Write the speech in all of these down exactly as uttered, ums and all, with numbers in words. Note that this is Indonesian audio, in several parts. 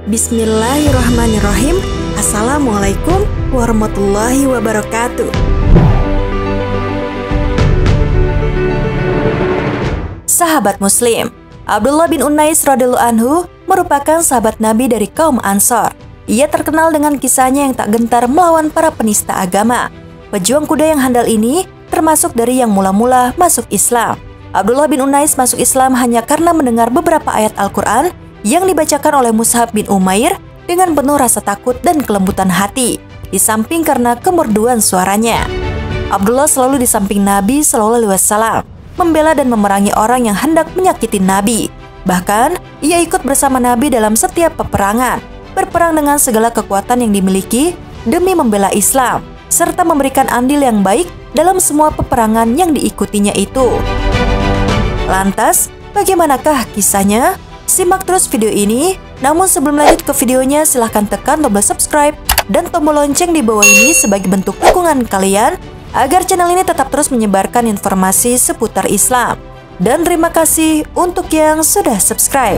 Bismillahirrahmanirrahim. Assalamualaikum warahmatullahi wabarakatuh. Sahabat Muslim, Abdullah bin Unais radhiyallahu anhu merupakan sahabat Nabi dari kaum Ansor. Ia terkenal dengan kisahnya yang tak gentar melawan para penista agama. Pejuang kuda yang handal ini termasuk dari yang mula-mula masuk Islam. Abdullah bin Unais masuk Islam hanya karena mendengar beberapa ayat Al-Quran yang dibacakan oleh Mus'ab bin Umair dengan penuh rasa takut dan kelembutan hati, di samping karena kemerduan suaranya. Abdullah selalu di samping Nabi shallallahu alaihi wasallam, membela dan memerangi orang yang hendak menyakiti Nabi. Bahkan, ia ikut bersama Nabi dalam setiap peperangan, berperang dengan segala kekuatan yang dimiliki demi membela Islam, serta memberikan andil yang baik dalam semua peperangan yang diikutinya itu. Lantas, bagaimanakah kisahnya? Simak terus video ini, namun sebelum lanjut ke videonya silahkan tekan tombol subscribe dan tombol lonceng di bawah ini sebagai bentuk dukungan kalian agar channel ini tetap terus menyebarkan informasi seputar Islam. Dan terima kasih untuk yang sudah subscribe.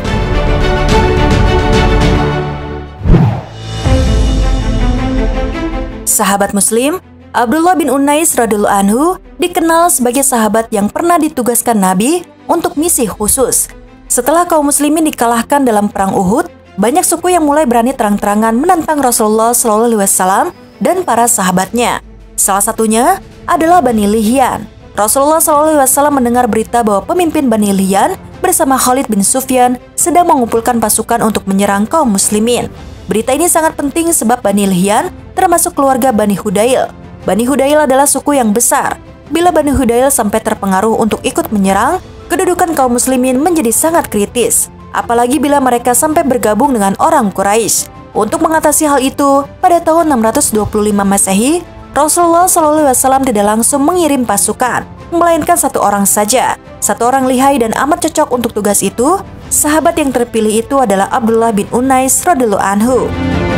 Sahabat Muslim, Abdullah bin Unais radhiyallahu anhu dikenal sebagai sahabat yang pernah ditugaskan Nabi untuk misi khusus. Setelah kaum muslimin dikalahkan dalam perang Uhud, banyak suku yang mulai berani terang-terangan menantang Rasulullah shallallahu alaihi wasallam dan para sahabatnya. Salah satunya adalah Bani Lihyan. Rasulullah shallallahu alaihi wasallam mendengar berita bahwa pemimpin Bani Lihyan bersama Khalid bin Sufyan sedang mengumpulkan pasukan untuk menyerang kaum muslimin. Berita ini sangat penting sebab Bani Lihyan termasuk keluarga Bani Hudail. Bani Hudail adalah suku yang besar. Bila Bani Hudail sampai terpengaruh untuk ikut menyerang, kedudukan kaum muslimin menjadi sangat kritis, apalagi bila mereka sampai bergabung dengan orang Quraisy. Untuk mengatasi hal itu, pada tahun enam ratus dua puluh lima Masehi, Rasulullah shallallahu alaihi wasallam tidak langsung mengirim pasukan, melainkan satu orang saja. Satu orang lihai dan amat cocok untuk tugas itu. Sahabat yang terpilih itu adalah Abdullah bin Unais radhiyallahu anhu.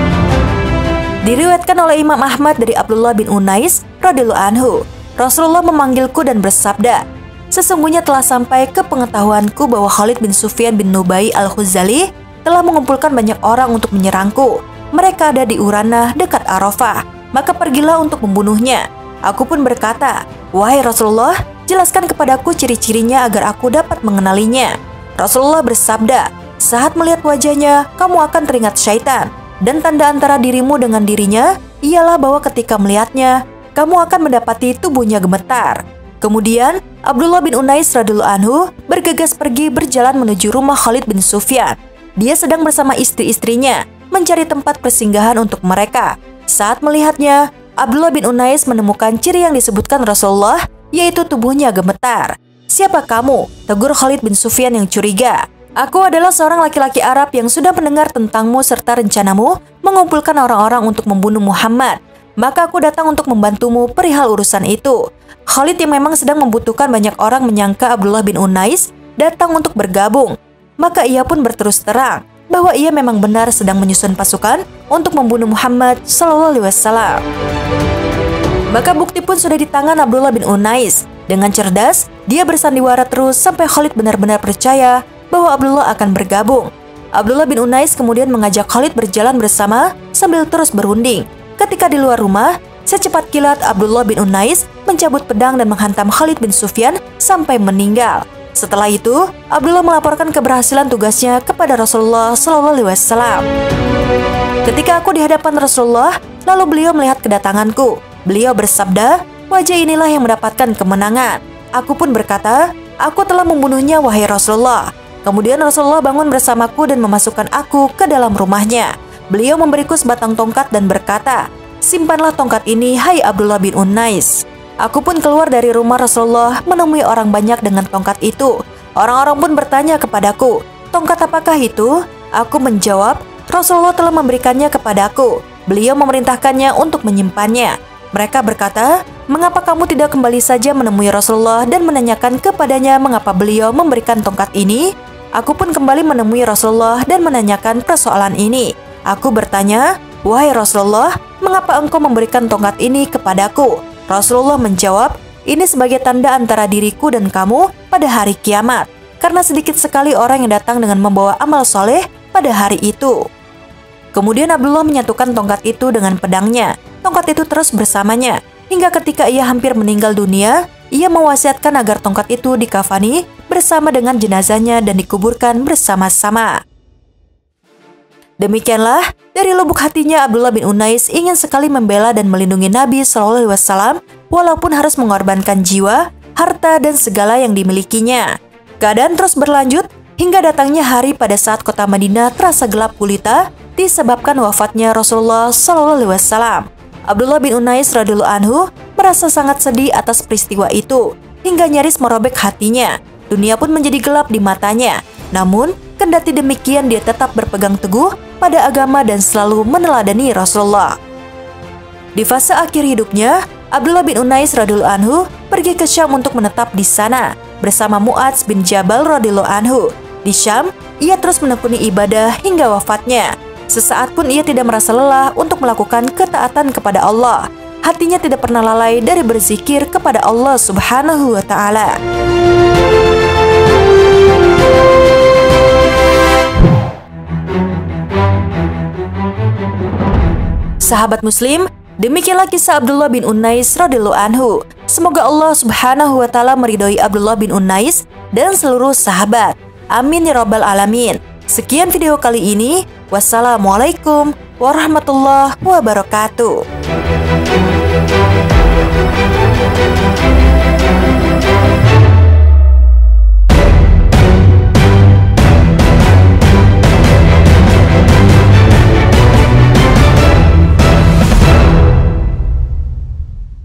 Diriwayatkan oleh Imam Ahmad dari Abdullah bin Unais radhiyallahu anhu, Rasulullah memanggilku dan bersabda, "Sesungguhnya telah sampai ke pengetahuanku bahwa Khalid bin Sufyan bin Nubai al-Khuzali telah mengumpulkan banyak orang untuk menyerangku. Mereka ada di Uranah dekat Arafah, maka pergilah untuk membunuhnya." Aku pun berkata, "Wahai Rasulullah, jelaskan kepadaku ciri-cirinya agar aku dapat mengenalinya." Rasulullah bersabda, "Saat melihat wajahnya, kamu akan teringat syaitan, dan tanda antara dirimu dengan dirinya ialah bahwa ketika melihatnya, kamu akan mendapati tubuhnya gemetar." Kemudian, Abdullah bin Unais radhiyallahu anhu bergegas pergi berjalan menuju rumah Khalid bin Sufyan. Dia sedang bersama istri-istrinya mencari tempat persinggahan untuk mereka. Saat melihatnya, Abdullah bin Unais menemukan ciri yang disebutkan Rasulullah, yaitu tubuhnya gemetar. "Siapa kamu?" tegur Khalid bin Sufyan yang curiga. "Aku adalah seorang laki-laki Arab yang sudah mendengar tentangmu serta rencanamu mengumpulkan orang-orang untuk membunuh Muhammad. Maka aku datang untuk membantumu perihal urusan itu." Khalid yang memang sedang membutuhkan banyak orang menyangka Abdullah bin Unais datang untuk bergabung. Maka ia pun berterus terang bahwa ia memang benar sedang menyusun pasukan untuk membunuh Muhammad shallallahu alaihi wasallam. Maka bukti pun sudah di tangan Abdullah bin Unais. Dengan cerdas, dia bersandiwara terus sampai Khalid benar-benar percaya bahwa Abdullah akan bergabung. Abdullah bin Unais kemudian mengajak Khalid berjalan bersama sambil terus berunding. Ketika di luar rumah, secepat kilat Abdullah bin Unais mencabut pedang dan menghantam Khalid bin Sufyan sampai meninggal. Setelah itu, Abdullah melaporkan keberhasilan tugasnya kepada Rasulullah shallallahu alaihi wasallam. "Ketika aku di hadapan Rasulullah, lalu beliau melihat kedatanganku. Beliau bersabda, 'Wajah inilah yang mendapatkan kemenangan.' Aku pun berkata, 'Aku telah membunuhnya, wahai Rasulullah.' Kemudian Rasulullah bangun bersamaku dan memasukkan aku ke dalam rumahnya. Beliau memberiku sebatang tongkat dan berkata, 'Simpanlah tongkat ini, hai Abdullah bin Unais.' Aku pun keluar dari rumah Rasulullah menemui orang banyak dengan tongkat itu. Orang-orang pun bertanya kepadaku, 'Tongkat apakah itu?' Aku menjawab, 'Rasulullah telah memberikannya kepadaku. Beliau memerintahkannya untuk menyimpannya.' Mereka berkata, 'Mengapa kamu tidak kembali saja menemui Rasulullah dan menanyakan kepadanya mengapa beliau memberikan tongkat ini?' Aku pun kembali menemui Rasulullah dan menanyakan persoalan ini. Aku bertanya, 'Wahai Rasulullah, mengapa engkau memberikan tongkat ini kepadaku?' Rasulullah menjawab, 'Ini sebagai tanda antara diriku dan kamu pada hari kiamat, karena sedikit sekali orang yang datang dengan membawa amal soleh pada hari itu.' Kemudian Abdullah menyatukan tongkat itu dengan pedangnya. Tongkat itu terus bersamanya, hingga ketika ia hampir meninggal dunia, ia mewasiatkan agar tongkat itu dikafani bersama dengan jenazahnya dan dikuburkan bersama-sama. Demikianlah, dari lubuk hatinya Abdullah bin Unais ingin sekali membela dan melindungi Nabi shallallahu alaihi wasallam walaupun harus mengorbankan jiwa, harta, dan segala yang dimilikinya. Keadaan terus berlanjut hingga datangnya hari pada saat kota Madinah terasa gelap gulita disebabkan wafatnya Rasulullah shallallahu alaihi wasallam. Abdullah bin Unais radhiyallahu anhu merasa sangat sedih atas peristiwa itu hingga nyaris merobek hatinya. Dunia pun menjadi gelap di matanya. Namun, kendati demikian dia tetap berpegang teguh pada agama dan selalu meneladani Rasulullah. Di fase akhir hidupnya, Abdullah bin Unais radhiyallahu anhu pergi ke Syam untuk menetap di sana bersama Mu'adz bin Jabal radhiyallahu anhu. Di Syam, ia terus menekuni ibadah hingga wafatnya. Sesaat pun ia tidak merasa lelah untuk melakukan ketaatan kepada Allah. Hatinya tidak pernah lalai dari berzikir kepada Allah Subhanahu wa Ta'ala. Sahabat Muslim, demikianlah kisah Abdullah bin Unais radhiyallahu anhu. Semoga Allah Subhanahu wa Ta'ala meridhoi Abdullah bin Unais dan seluruh sahabat. Amin ya rabbal alamin. Sekian video kali ini. Wassalamualaikum warahmatullahi wabarakatuh.